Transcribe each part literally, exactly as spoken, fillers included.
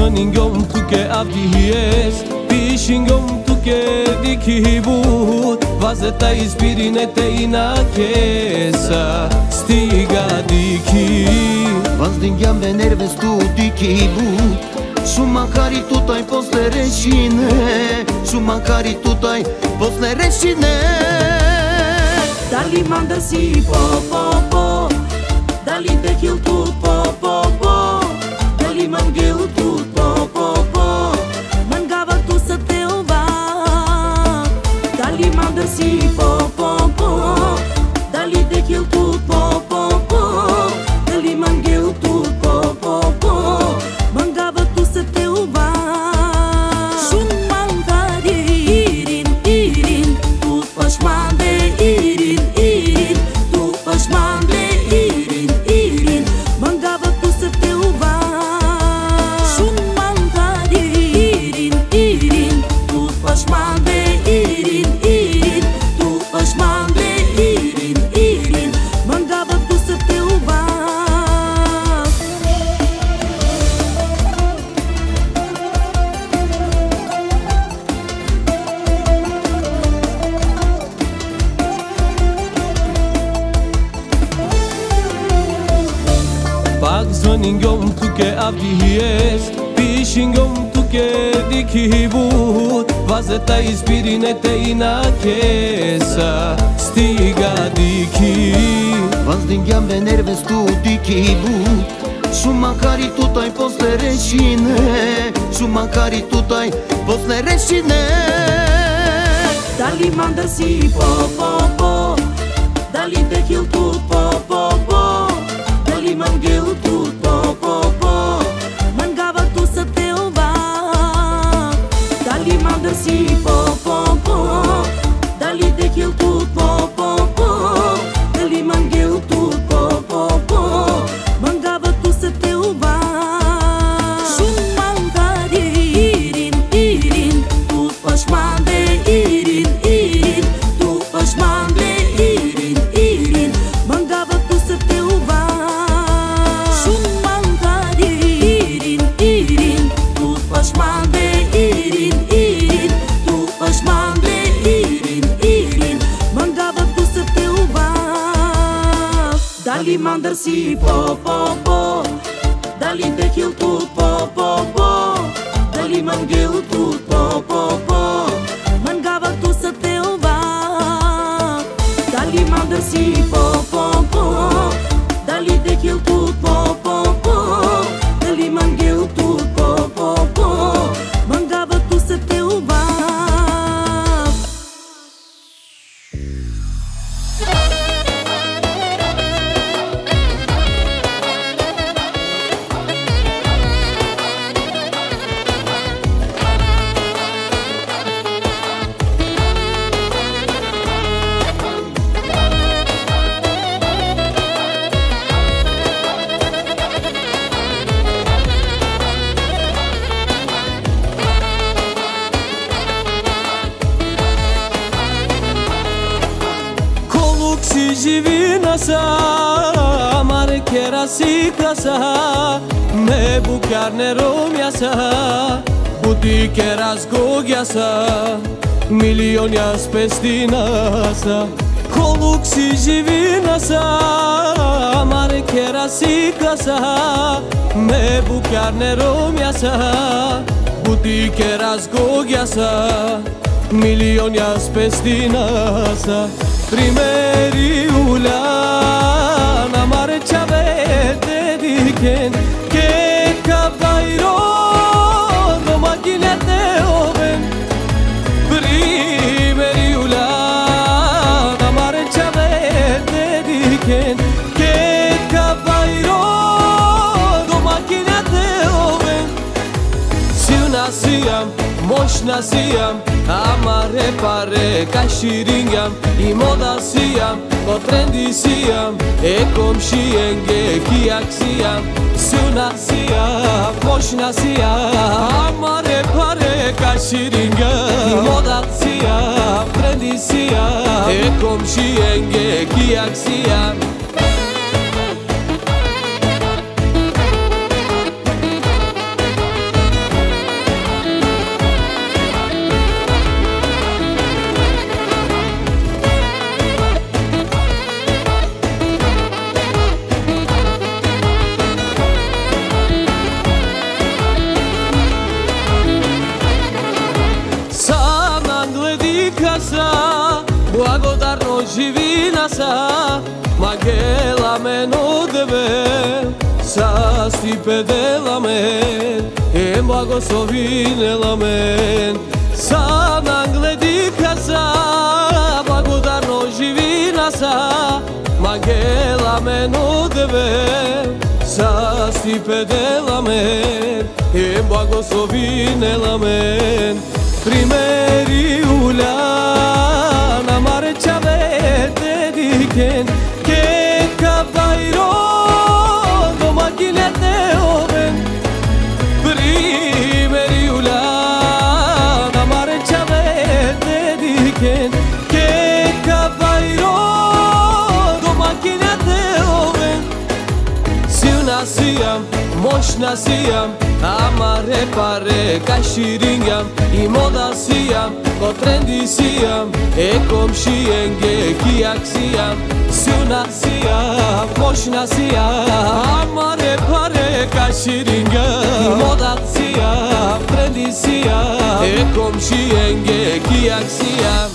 Bagzoningom tu ke avdies Pishingom tu ke dikibut Vazeta izbirine te inakesa Stiga diki Vazdingjam me nerves tu dikibut Shumë makari tutaj posle reshine Shumë makari tutaj posle reshine Dali mandasi po po po Dali te hil tut po po po Dali mangil tut po po po Mangava tu să te ova Dali mandasi po po po Dali te hil tut po po po Dali mangil tut po po po Mangava tu să te ova Shumë mangari irin irin Tut pashmande irin irin Tut pashmande irin irin Mangava tu să te ova Shumë mangari irin irin Tut pashmande irin irin Tut pashmande irin irin Mangava tu să te ova Bagzoningom tu ke avdies Pishingom tu ke dikibut Vazeta izbirine te inakesa Stiga diki Vazdingjam me nerves tu dikibut Shumë makari tutaj posle reshine Shumë makari tutaj posle reshine Dali mandasi po po po Dali te hil tut po po po Dali mangil tut po po po Mangava tu să te ova Dali mandasi po po po Dali te hil tut po po po Dali mangil tut po po po Mangava tu să te ova Shumë mangari irin irin Tut pashmande irin irin Tut pashmande irin irin Mangava tu să te ova Shumë mangari irin irin Tut pashmande irin irin Tut pashmande irin irin Mangava tu să te ova Dali mandarsi po po po Dali te hil tut po po po Dali mangil tut po po po Mangava tu să te ova Dali mandarsi po po po Dali te hil tut po po po Dali mangil tut po po po Mangava tu să te ova Si jivinasa Amare kera si klasa Me bukar ne romjasa Buti kera zgogjasa Milionja spestinasa Koluk si jivinasa Amare kera si klasa Me bukar ne romjasa Buti kera zgogjasa Milionja spestinasa Primeri ulan amare çavete diken Ke kabairo no makinete oven Primeri ulan amare çavete diken Ke kabairo no makinete oven Silna siyam moșna siyam Amare pare ca shiringam I moda siyam O trendi siyam E kom și enge kiak siyam Suna siyam moșna siyam Amare pare ca shiringam I moda siyam trendi siyam E kom și enge kiak siyam la meno deve sa sti pede la men e mbago so vine la men sa nangle di casa bago dar no živina sa maghe la meno deve sa sti pede la men e mbago so vine la men primeri ula na marcia verde diken che capairo do macchine te oven primeri ula na marcia verde diken che capairo do macchine te oven si una siam moș nasiam amare pare ca șiringam i moda siam o trendi siam e com și enge chiac siam si una siam moș nasiam amare pare ca șiringam i moda siam trendi siam e com și enge chiac siam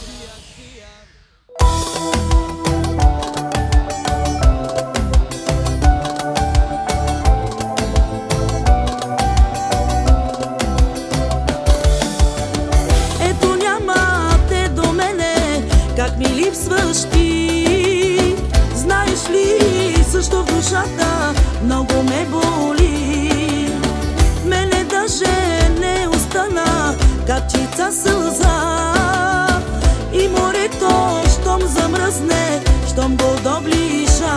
Как ми липсваш ти, знаеш ли, също в душата много ме боли. Мене даже не остана капчица сълза и морето, щом замръзне, щом го доближа.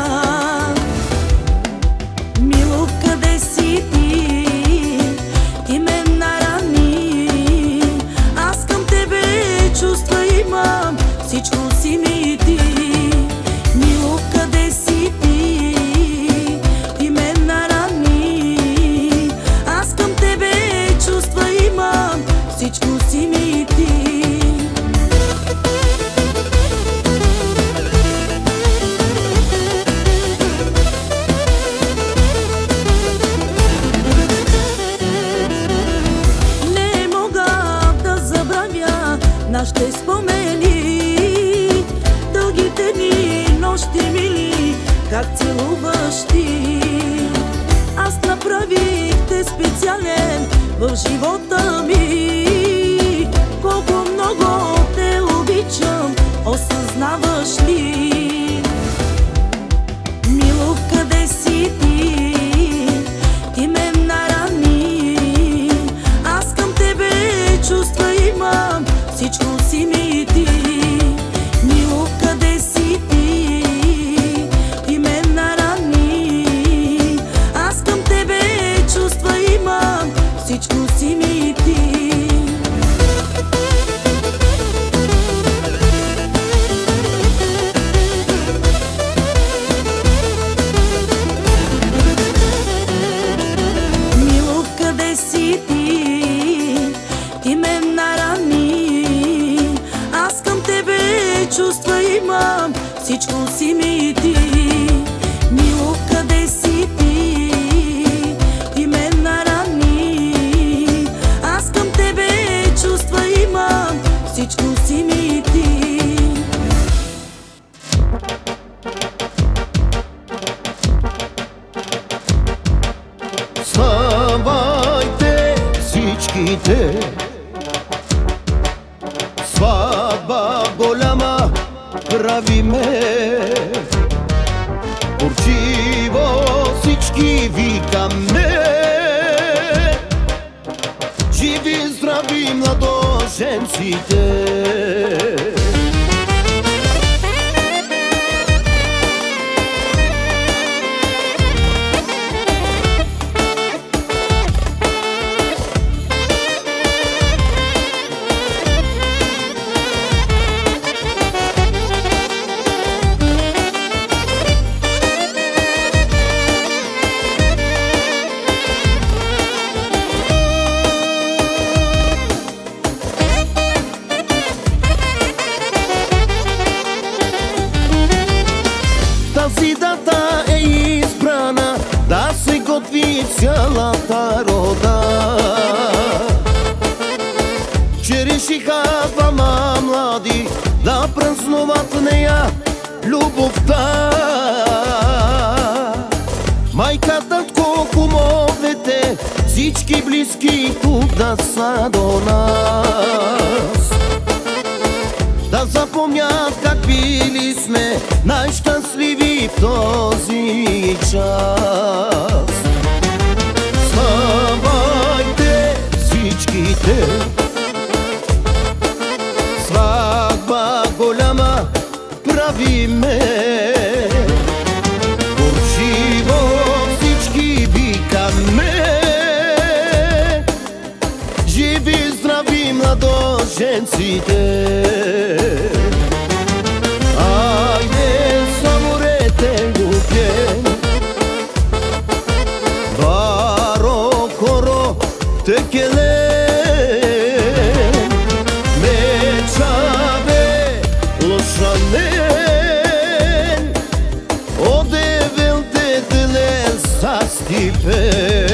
Мило, къде си ти? Ти ме нарани, аз към тебе чувства имам, всичко си ми ти. Мило, къде си ти? Ти ме нарани, аз към тебе чувства имам, всичко си ми ти. Не мога да забравя нашите спомени, дългите дни, нощи мили, как целуваш ти. Аз направих те специален в живота ми. Колко много те обичам, осъзнаваш ли? Мило, къде си ти? Ти ме нарани, аз към тебе чувства имам, всичко си ми ти. Мило, къде си ти? Ти ме нарани, аз към тебе чувства имам, всичко си ми ти. Мило, къде си ти? Ти ме нарани, аз към тебе чувства имам, всичко си ми ти. Мило, къде си ти? Ти ме нарани, аз към тебе чувства имам, всичко си ми ти. Ставайте всичките, сватба голяма правиме. Горчиво всички викаме, живи, здрави младоженците. Тази дата е избрана да се готви цялата рода, че решиха двама млади да празнуват нея любовта. всички близки тук да са до нас, да запомнят как били сме най-щастливи в този час. Ставайте всичките, сватба голяма правиме, горчиво всички викаме, живи здрави младоженците. Айде самурете лукен, варо коро текеле, мечаве лошанен, одевелте делен састипе.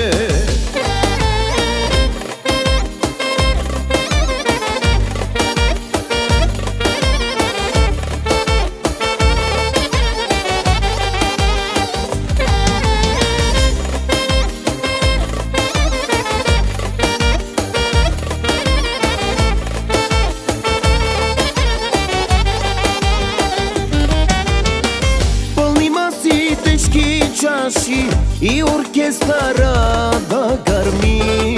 Чаши и оркестъра да гърми,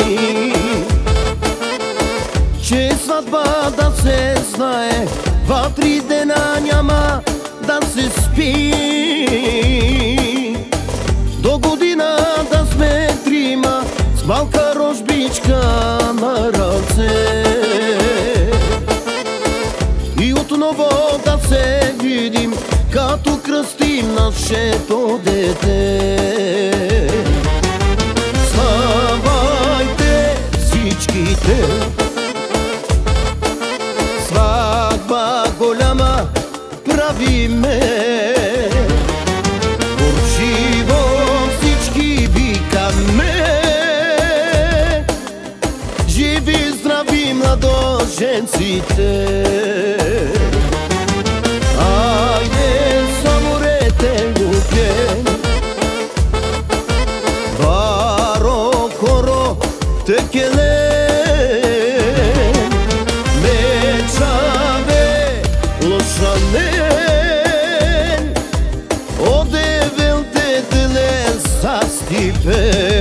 че сватба да се знае, два три дена няма да се спи. До година да сме трима с малка рожбичка на ръце, и отново да се видим, като кръстим нашето дете. Ставайте всичките, сватба голяма правиме, горчиво всички викаме, живи здрави младоженците. Айде самурете лукен, варо коро текеле, мечаве лошанен, одевелте делен састипе.